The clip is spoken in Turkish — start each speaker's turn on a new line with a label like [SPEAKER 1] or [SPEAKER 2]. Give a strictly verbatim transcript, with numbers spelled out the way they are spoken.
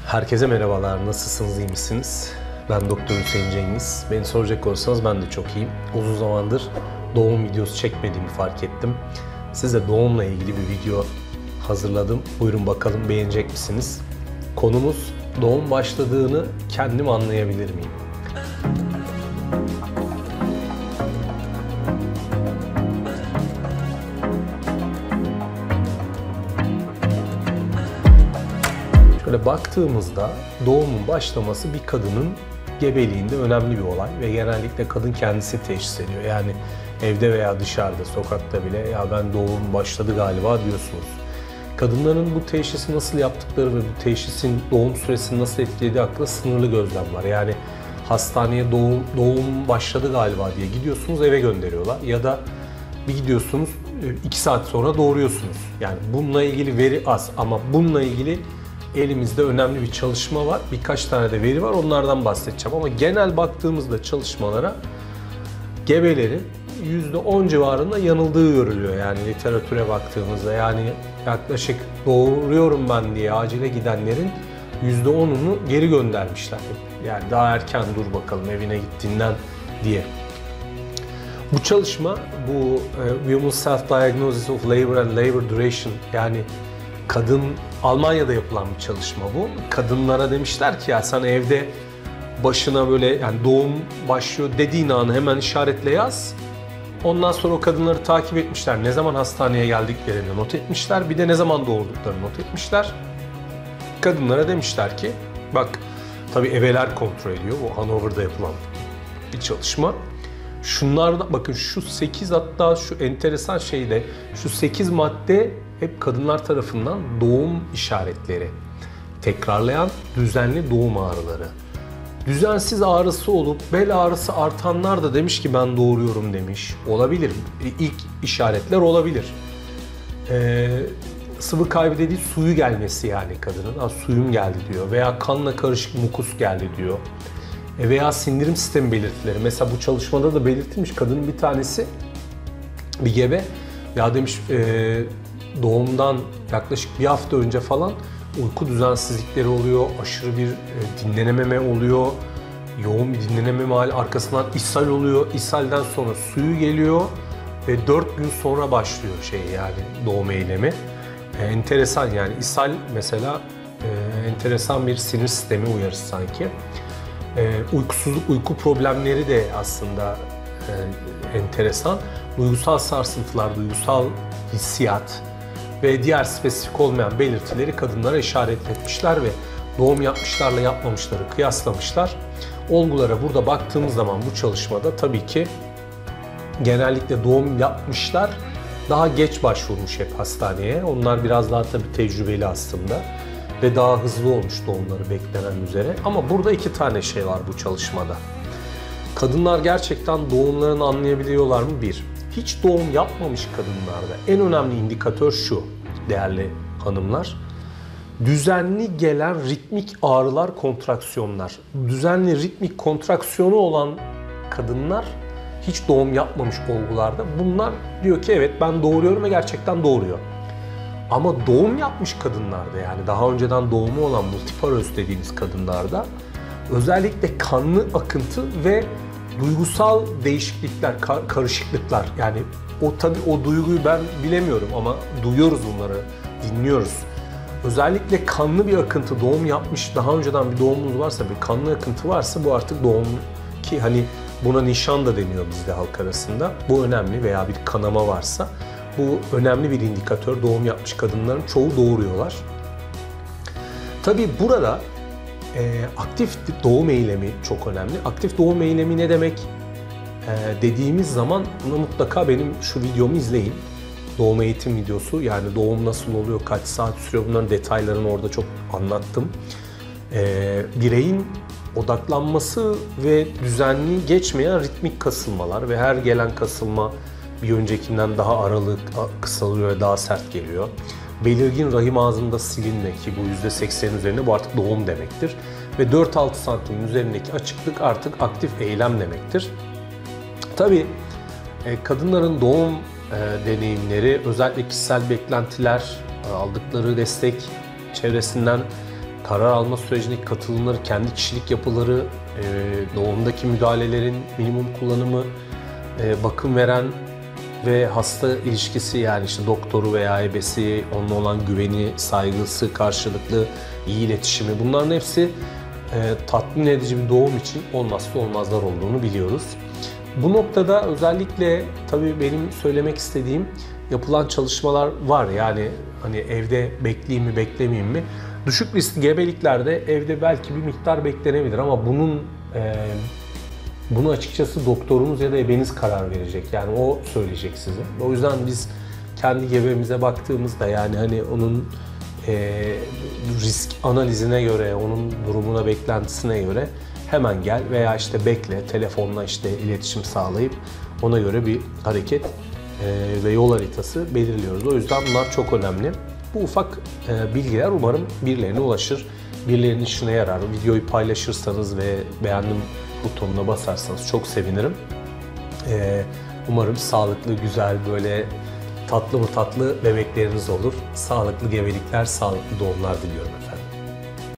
[SPEAKER 1] Herkese merhabalar, nasılsınız, iyi misiniz? Ben Doktor Hüseyin Cengiz. Beni soracak olursanız ben de çok iyiyim. Uzun zamandır doğum videosu çekmediğimi fark ettim. Size doğumla ilgili bir video hazırladım. Buyurun bakalım beğenecek misiniz? Konumuz doğum başladığını kendim anlayabilir miyim? Şöyle baktığımızda doğumun başlaması bir kadının gebeliğinde önemli bir olay ve genellikle kadın kendisi teşhis ediyor. Yani evde veya dışarıda, sokakta bile ya ben doğum başladı galiba diyorsunuz. Kadınların bu teşhisi nasıl yaptıkları ve bu teşhisin doğum süresini nasıl etkilediği hakkında sınırlı gözlem var. Yani hastaneye doğum, doğum başladı galiba diye gidiyorsunuz, eve gönderiyorlar ya da bir gidiyorsunuz iki saat sonra doğuruyorsunuz. Yani bununla ilgili veri az ama bununla ilgili elimizde önemli bir çalışma var. Birkaç tane de veri var. Onlardan bahsedeceğim. Ama genel baktığımızda çalışmalara gebelerin yüzde on civarında yanıldığı görülüyor. Yani literatüre baktığımızda yani yaklaşık doğuruyorum ben diye acile gidenlerin yüzde onunu geri göndermişler. Yani daha erken dur bakalım evine gittiğinden diye. Bu çalışma bu Women's Self-Diagnosis of Labor and Labor Duration yani kadın Almanya'da yapılan bir çalışma bu. Kadınlara demişler ki ya sen evde başına böyle yani doğum başlıyor dediğin anı hemen işaretle yaz. Ondan sonra o kadınları takip etmişler. Ne zaman hastaneye geldiklerini not etmişler. Bir de ne zaman doğurduklarını not etmişler. Kadınlara demişler ki bak tabii ebeler kontrol ediyor. Bu Hannover'da yapılan bir çalışma. Şunlarda bakın şu sekiz hatta şu enteresan şeyde şu sekiz madde hep kadınlar tarafından doğum işaretleri. Tekrarlayan düzenli doğum ağrıları. Düzensiz ağrısı olup bel ağrısı artanlar da demiş ki ben doğuruyorum demiş. Olabilir. İlk işaretler olabilir. Ee, sıvı kaybı dediği suyu gelmesi yani kadının. Ha, suyum geldi diyor. Veya kanla karışık mukus geldi diyor. E veya sindirim sistemi belirtileri. Mesela bu çalışmada da belirtilmiş kadının bir tanesi bir gebe ya demiş e, doğumdan yaklaşık bir hafta önce falan uyku düzensizlikleri oluyor, aşırı bir dinlenememe oluyor, yoğun bir dinlenememe hali arkasından ishal oluyor, ishalden sonra suyu geliyor ve dört gün sonra başlıyor şey yani doğum eylemi. E, enteresan yani ishal mesela e, enteresan bir sinir sistemi uyarısı sanki. E, uykusuzluk, uyku problemleri de aslında e, enteresan. Duygusal sarsıntılar, duygusal hissiyat ve diğer spesifik olmayan belirtileri kadınlara işaret etmişler ve doğum yapmışlarla yapmamışları kıyaslamışlar. Olgulara burada baktığımız zaman bu çalışmada tabii ki genellikle doğum yapmışlar daha geç başvurmuş hep hastaneye. Onlar biraz daha tabii tecrübeli aslında ve daha hızlı olmuş doğumları beklenen üzere. Ama burada iki tane şey var bu çalışmada. Kadınlar gerçekten doğumlarını anlayabiliyorlar mı? Bir. Hiç doğum yapmamış kadınlarda en önemli indikatör şu değerli hanımlar. Düzenli gelen ritmik ağrılar, kontraksiyonlar. Düzenli ritmik kontraksiyonu olan kadınlar hiç doğum yapmamış olgularda bunlar diyor ki evet ben doğuruyorum ve gerçekten doğuruyor. Ama doğum yapmış kadınlarda yani daha önceden doğumu olan multiparöz dediğimiz kadınlarda özellikle kanlı akıntı ve duygusal değişiklikler, kar- karışıklıklar yani o tabii o duyguyu ben bilemiyorum ama duyuyoruz bunları, dinliyoruz. Özellikle kanlı bir akıntı doğum yapmış, daha önceden bir doğumunuz varsa bir kanlı akıntı varsa bu artık doğum ki hani buna nişan da deniyor bizde halk arasında. Bu önemli veya bir kanama varsa bu önemli bir indikatör. Doğum yapmış kadınların çoğu doğuruyorlar. Tabii burada e, aktif doğum eylemi çok önemli. Aktif doğum eylemi ne demek e, dediğimiz zaman buna mutlaka benim şu videomu izleyin. Doğum eğitim videosu yani doğum nasıl oluyor, kaç saat sürüyor bunların detaylarını orada çok anlattım. E, bireyin odaklanması ve düzenli geçmeyen ritmik kasılmalar ve her gelen kasılma bir öncekinden daha aralık kısalıyor ve daha sert geliyor. Belirgin rahim ağzında silinme ki bu yüzde seksen üzerinde bu artık doğum demektir. Ve dört altı santimin üzerindeki açıklık artık aktif eylem demektir. Tabii kadınların doğum deneyimleri özellikle kişisel beklentiler, aldıkları destek çevresinden karar alma sürecindeki katılımları, kendi kişilik yapıları, e, doğumdaki müdahalelerin minimum kullanımı, e, bakım veren ve hasta ilişkisi, yani işte doktoru veya ebesi, onunla olan güveni, saygısı, karşılıklı iyi iletişimi, bunların hepsi e, tatmin edici bir doğum için olmazsa olmazlar olduğunu biliyoruz. Bu noktada özellikle tabii benim söylemek istediğim, yapılan çalışmalar var. Yani hani evde bekleyeyim mi beklemeyeyim mi? Düşük riskli gebeliklerde evde belki bir miktar beklenebilir ama bunun e, bunu açıkçası doktorunuz ya da ebeniz karar verecek. Yani o söyleyecek size. O yüzden biz kendi gebemize baktığımızda, yani hani onun e, risk analizine göre, onun durumuna, beklentisine göre hemen gel veya işte bekle, telefonla işte iletişim sağlayıp ona göre bir hareket e, ve yol haritası belirliyoruz. O yüzden bunlar çok önemli. Bu ufak e, bilgiler umarım birilerine ulaşır, birilerinin işine yarar. Videoyu paylaşırsanız ve beğendim butonuna basarsanız çok sevinirim. E, umarım sağlıklı, güzel, böyle tatlı mı tatlı bebekleriniz olur. Sağlıklı gebelikler, sağlıklı doğumlar diliyorum efendim.